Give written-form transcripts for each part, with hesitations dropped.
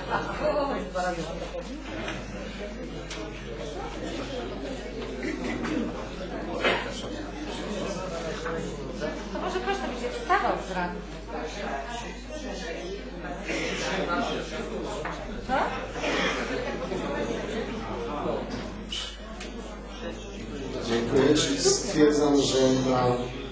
To może proszę będzie wstawał z rana. Co? Dziękuję. Czyli stwierdzam, że dla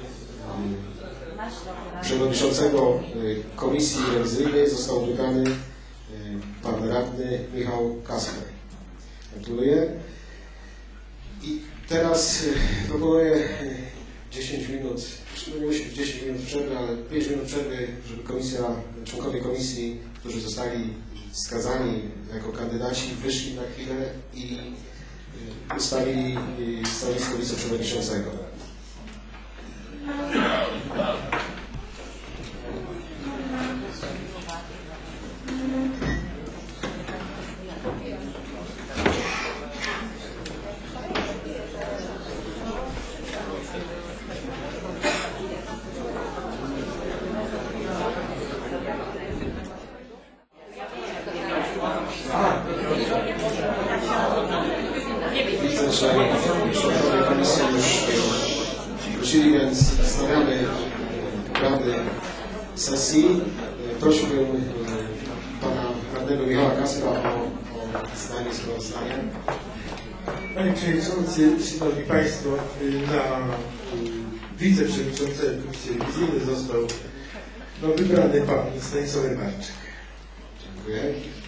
przewodniczącego Komisji Rewizyjnej został wybrany pan radny Michał Kasper. Gratuluję. I teraz proponuję 10 minut, no nie musi być 10 minut przerwy, ale 5 minut przerwy, żeby członkowie komisji, którzy zostali wskazani jako kandydaci, wyszli na chwilę i ustawili stanowisko wiceprzewodniczącego. Widzę, że członkowie komisji już wrócili, więc wznawiamy obrady sesji. Prosiłbym pana radnego Michała Kaspra o zdanie sprawozdania. Panie Przewodniczący, Szanowni Państwo, na wiceprzewodniczącego Komisji Rewizyjnej został wybrany pan Stanisław Rybarczyk. Dziękuję.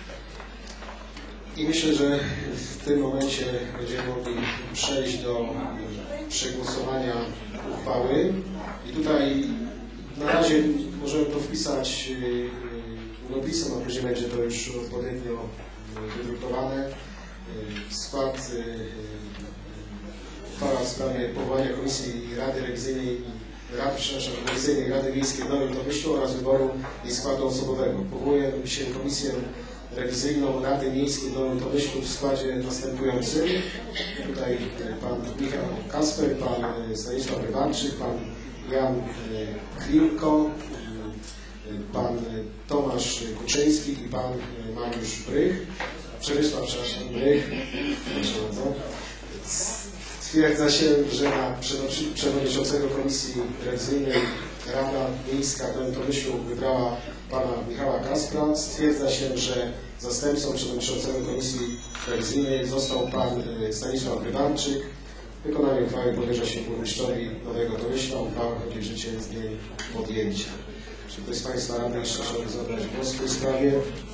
I myślę, że w tym momencie będziemy mogli przejść do przegłosowania uchwały. I tutaj na razie możemy to wpisać długopisem, a później będzie to już odpowiednio wydrukowane. Skład uchwała w sprawie powołania Komisji Rady Rewizyjnej Rewizyjnej Rady Miejskiej w Nowym Tomyślu oraz wyboru jej składu osobowego. Powołuje się Komisję Rewizyjną Rady Miejskiej w Nowym Tomyślu w składzie następującym. Tutaj pan Michał Kasper, pan Stanisław Rybarczyk, pan Jan Klimko, pan Tomasz Kuczyński i pan Mariusz Brych. Brych. Proszę bardzo. Stwierdza się, że na przewodniczącego Komisji Rewizyjnej Rada Miejska w Nowym Tomyślu wybrała pana Michała Kaspra. Stwierdza się, że zastępcą przewodniczącego Komisji Rewizyjnej został pan Stanisław Rybarczyk. Wykonanie uchwały powierza się burmistrzowi Nowego Tomyśla. Uchwała wchodzi w życie z dniem podjęcia. Czy ktoś z państwa radnych jeszcze chciałby zabrać głos w tej sprawie?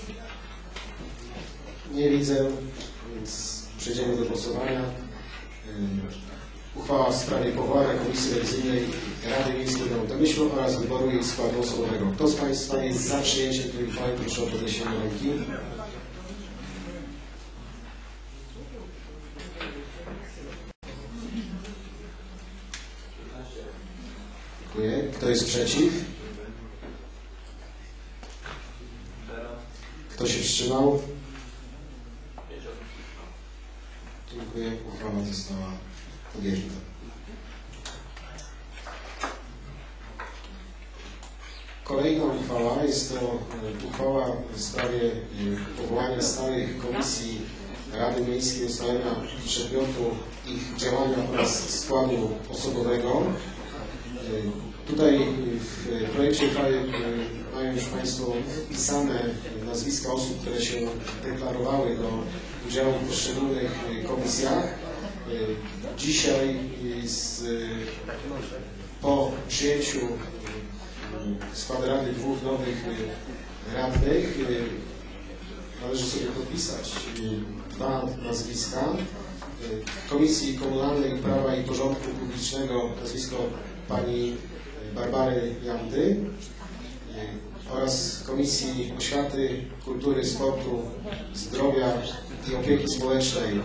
Nie widzę, więc przejdziemy do głosowania. Uchwała w sprawie powołania Komisji Rewizyjnej Rady Miejskiej w Nowym Tomyślu oraz wyboru jej składu osobowego. Kto z państwa jest za przyjęciem tej uchwały? Proszę o podniesienie ręki. Dziękuję. Kto jest przeciw? Kto się wstrzymał? Dziękuję. Uchwała została podjęta. Kolejna uchwała jest to uchwała w sprawie powołania stałych komisji Rady Miejskiej, ustalenia przedmiotu ich działania oraz składu osobowego. Tutaj w projekcie uchwały mają już państwo wpisane nazwiska osób, które się deklarowały do udziału w poszczególnych komisjach. Dzisiaj po przyjęciu składu Rady dwóch nowych radnych należy sobie podpisać dwa nazwiska. W Komisji Komunalnej Prawa i Porządku Publicznego nazwisko pani Barbary Jandy oraz Komisji Oświaty, Kultury, Sportu, Zdrowia i Opieki Społecznej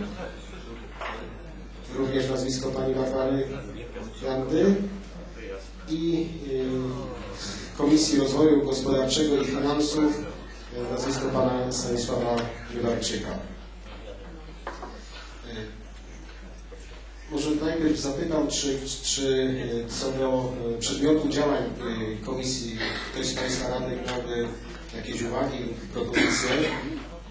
również nazwisko pani Barbary Jandy i Komisji Rozwoju Gospodarczego i Finansów nazwisko pana Stanisława Rybarczyka. Może najpierw zapytam, czy co do przedmiotu działań komisji ktoś z państwa radnych miałby jakieś uwagi, propozycje?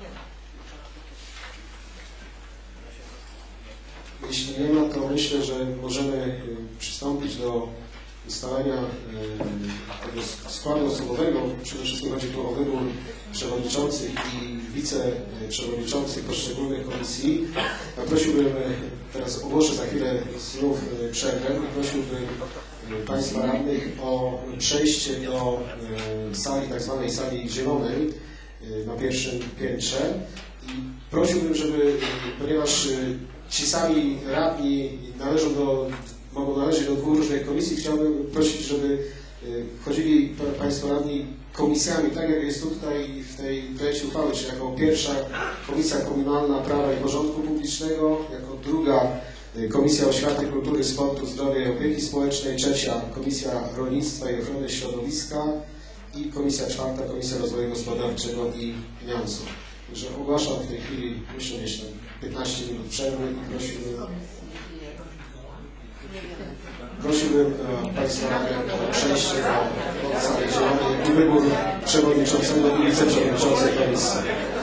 Jeśli nie ma, to myślę, że możemy przystąpić do ustalenia tego składu osobowego. Przede wszystkim chodzi tu o wybór przewodniczących i wiceprzewodniczących poszczególnych komisji. Ja prosiłbym, teraz ogłoszę za chwilę znów przerwę, i prosiłbym Państwa radnych o przejście do sali, tak zwanej sali zielonej na pierwszym piętrze. I prosiłbym, żeby, ponieważ ci sami radni mogą należeć do dwóch różnych komisji, chciałbym prosić, żeby wchodzili Państwo radni komisjami, tak jak jest tutaj w tej projekcie uchwały, czyli jako pierwsza Komisja Komunalna Prawa i Porządku Publicznego, jako druga Komisja Oświaty, Kultury, Sportu, Zdrowia i Opieki Społecznej, trzecia Komisja Rolnictwa i Ochrony Środowiska i Komisja czwarta, Komisja Rozwoju Gospodarczego i Finansów. Także ogłaszam w tej chwili, myślę, gdzieś tam 15 minut przerwy i prosiłbym Państwa o przejście do sali zielonej i wybór przewodniczącego i wiceprzewodniczącej komisji.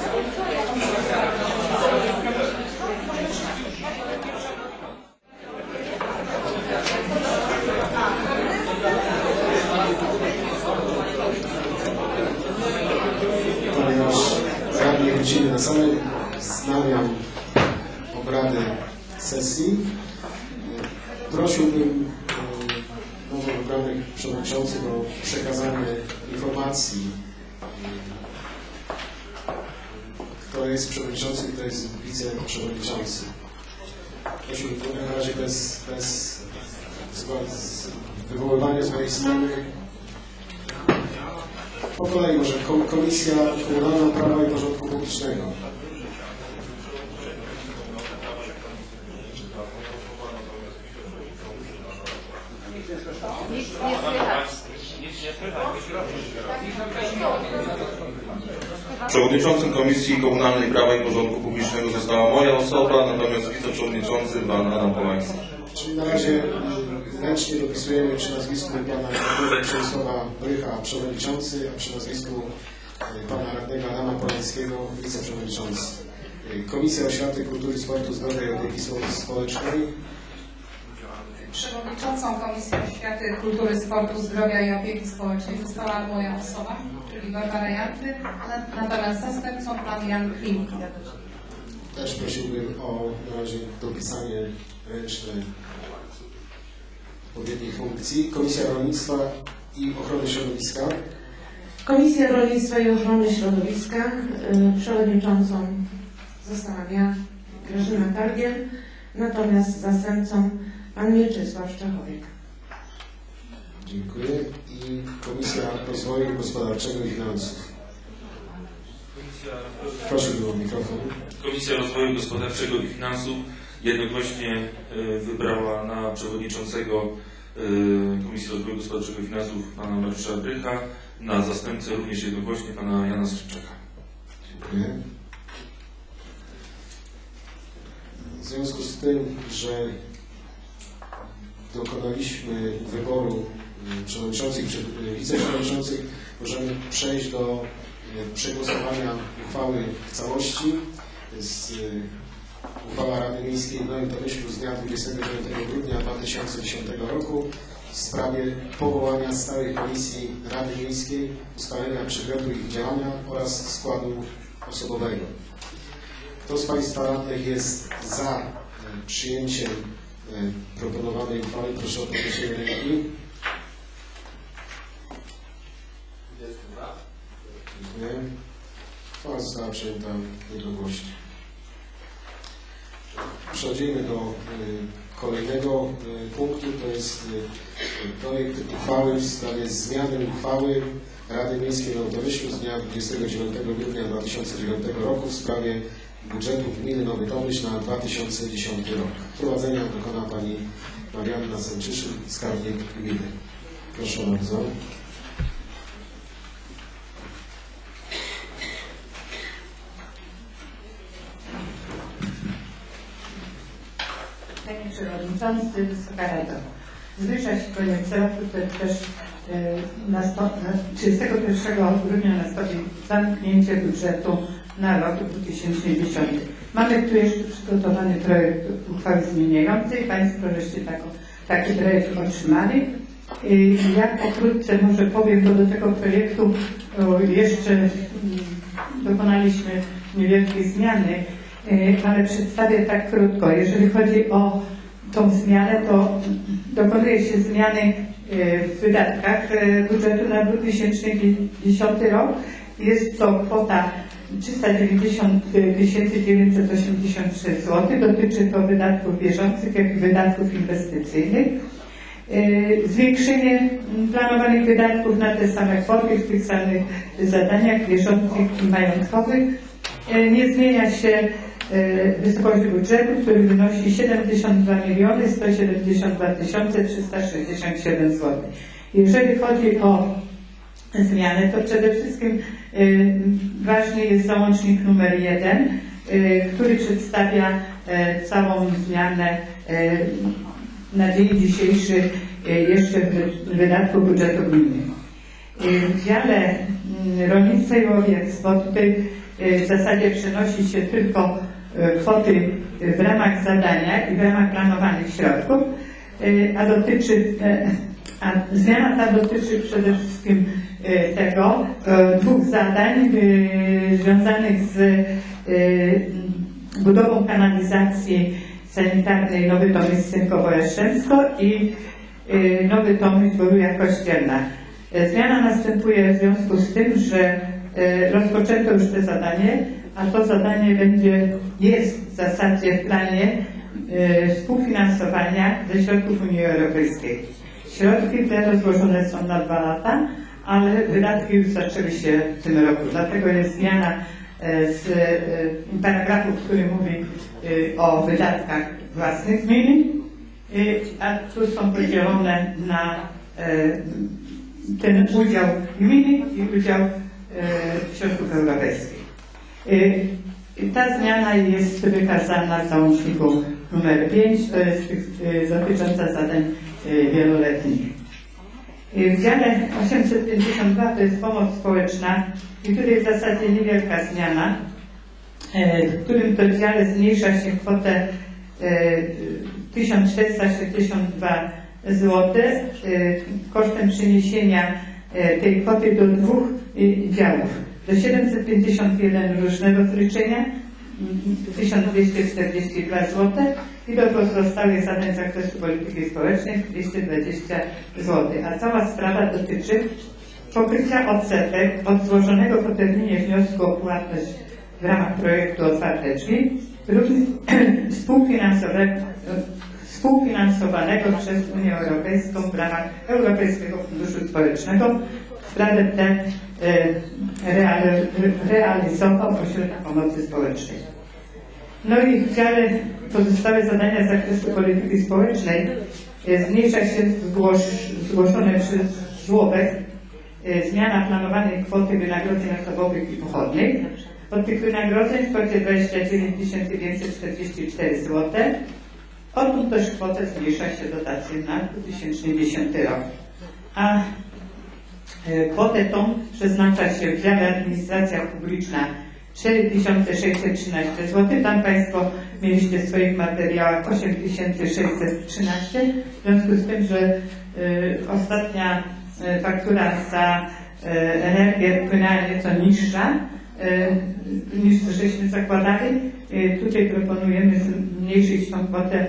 Ponieważ radni wrócili na salę, wznawiam obrady sesji. Prosiłbym nowo wybranych przewodniczących o przekazanie informacji, kto jest przewodniczący, kto jest wiceprzewodniczący. Prosiłbym na razie bez wywoływania z mojej strony. Po kolei może Komisja Komunalna Prawa i Porządku Publicznego. Nic nie słychać. Przewodniczącym Komisji Komunalnej Prawa i Porządku Publicznego została moja osoba, natomiast wiceprzewodniczący pan Adam Polański. Czyli na razie ręcznie dopisujemy przy nazwisku pana Przemysława Brycha przewodniczący, a przy nazwisku pana radnego Adama Polańskiego wiceprzewodniczący. Komisja Oświaty, Kultury, Sportu, Zdrowia i Opieki Społecznej. Przewodniczącą Komisji Oświaty, Kultury, Sportu, Zdrowia i Opieki Społecznej została moja osoba, czyli Barbara Janty, natomiast zastępcą pan Jan Klim. Też prosiłbym o na razie dopisanie ręczne odpowiednich funkcji. Komisja Rolnictwa i Ochrony Środowiska. Komisja Rolnictwa i Ochrony Środowiska. Przewodniczącą zostałam ja, Grażyna Targiel, natomiast zastępcą pan Mieczysław Szczechowiek. Dziękuję. I Komisja Rozwoju Gospodarczego i Finansów. Proszę o mikrofon. Komisja Rozwoju Gospodarczego i Finansów jednogłośnie wybrała na przewodniczącego Komisji Rozwoju Gospodarczego i Finansów pana Mariusza Brycha, na zastępcę również jednogłośnie pana Jana Stryczaka. Dziękuję. W związku z tym, że dokonaliśmy wyboru przewodniczących i wiceprzewodniczących, możemy przejść do przegłosowania uchwały w całości. To jest uchwała Rady Miejskiej w Nowym Tomyślu z dnia 29 grudnia 2010 roku w sprawie powołania stałej komisji Rady Miejskiej, ustalenia przedmiotu ich działania oraz składu osobowego. Kto z Państwa radnych jest za przyjęciem proponowanej uchwały? Proszę o podniesienie ręki. Dziękuję. Uchwała została przyjęta jednogłośnie. Przechodzimy do kolejnego punktu, to jest projekt uchwały w sprawie zmiany uchwały Rady Miejskiej w Nowym Tomyślu z dnia 29 grudnia 2009 roku w sprawie budżetu gminy Nowy Tomyśl na 2010 rok. Wprowadzenia dokona pani Marianna Sęczyszyn, skarbnik gminy. Proszę bardzo. Panie Przewodniczący, Wysoka Rado. Zwyższa się koniec roku, to też 31 grudnia nastąpi zamknięcie budżetu na rok 2010. Mamy tu jeszcze przygotowany projekt uchwały zmieniającej. Państwo żeście taki projekt otrzymali. Ja pokrótce może powiem, bo do tego projektu jeszcze dokonaliśmy niewielkiej zmiany, ale przedstawię tak krótko. Jeżeli chodzi o tą zmianę, to dokonuje się zmiany w wydatkach budżetu na 2010 rok. Jest to kwota 390 986 zł. Dotyczy to wydatków bieżących, jak i wydatków inwestycyjnych. Zwiększenie planowanych wydatków na te same kwoty w tych samych zadaniach bieżących i majątkowych. Nie zmienia się wysokość budżetu, który wynosi 72 172 367 zł. Jeżeli chodzi o zmianę, to przede wszystkim ważny jest załącznik numer 1, który przedstawia całą zmianę na dzień dzisiejszy jeszcze wydatków budżetu gminy. W dziale rolnictwa i łowiectwa tutaj w zasadzie przenosi się tylko kwoty w ramach zadania i w ramach planowanych środków, a zmiana ta dotyczy przede wszystkim tego dwóch zadań związanych z budową kanalizacji sanitarnej Nowy Tomyśl Sękowo-Jastrzębsko i Nowy Tomyśl Boruja Kościelna. Zmiana następuje w związku z tym, że rozpoczęto już to zadanie, a to zadanie jest w zasadzie w planie współfinansowania ze środków Unii Europejskiej. Środki te rozłożone są na 2 lata, ale wydatki już zaczęły się w tym roku. Dlatego jest zmiana z paragrafu, który mówi o wydatkach własnych gminy, a tu są podzielone na ten udział gminy i udział środków europejskich. Ta zmiana jest wykazana w załączniku numer 5, to jest dotycząca zadań wieloletnich. W dziale 852 to jest pomoc społeczna i tutaj w zasadzie niewielka zmiana, w którym to dziale zmniejsza się kwotę 1462 zł kosztem przeniesienia tej kwoty do 2 działów. Do 751 różnego zliczenia 1242 zł i do pozostałych zadań z zakresu polityki społecznej 220 zł. A cała sprawa dotyczy pokrycia odsetek od złożonego po terminie wniosku o płatność w ramach projektu Otwarte Drzwi lub współfinansowanego przez Unię Europejską w ramach Europejskiego Funduszu Społecznego. Sprawę tę realizował Ośrodek Pomocy Społecznej. No i w dziale pozostałe zadania z zakresu polityki społecznej zmniejsza się zgłoszone przez żłobek zmiana planowanej kwoty wynagrodzeń osobowych i pochodnych. Od tych wynagrodzeń w kwocie 29 544 zł. Odtąd też kwotę zmniejsza się dotację na 2010 rok. A kwotę tą przeznacza się w dziale Administracja Publiczna 4613 zł. Tam Państwo mieliście w swoich materiałach 8613. W związku z tym, że ostatnia faktura za energię płynęła nieco niższa niż żeśmy zakładali, tutaj proponujemy zmniejszyć tą kwotę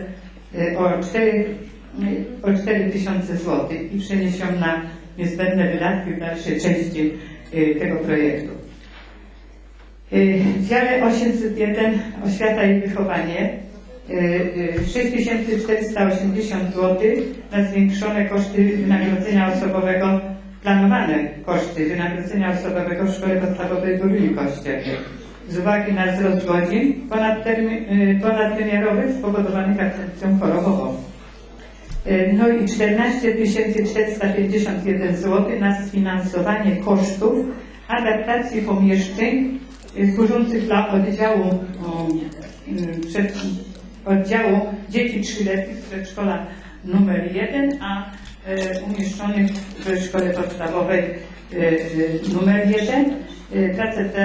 o 4000 zł i przenieść ją na niezbędne wydatki w dalszej części tego projektu. W dziale 801 Oświata i wychowanie 6480 zł na zwiększone koszty wynagrodzenia osobowego, planowane koszty wynagrodzenia osobowego w Szkole Podstawowej w Borui Kościelnej z uwagi na wzrost godzin ponadwymiarowych spowodowanych absencją chorobową. No i 14 451 zł na sfinansowanie kosztów adaptacji pomieszczeń służących dla oddziału dzieci 3-letnich z przedszkola numer 1, a umieszczonych w szkole podstawowej numer 1. Prace te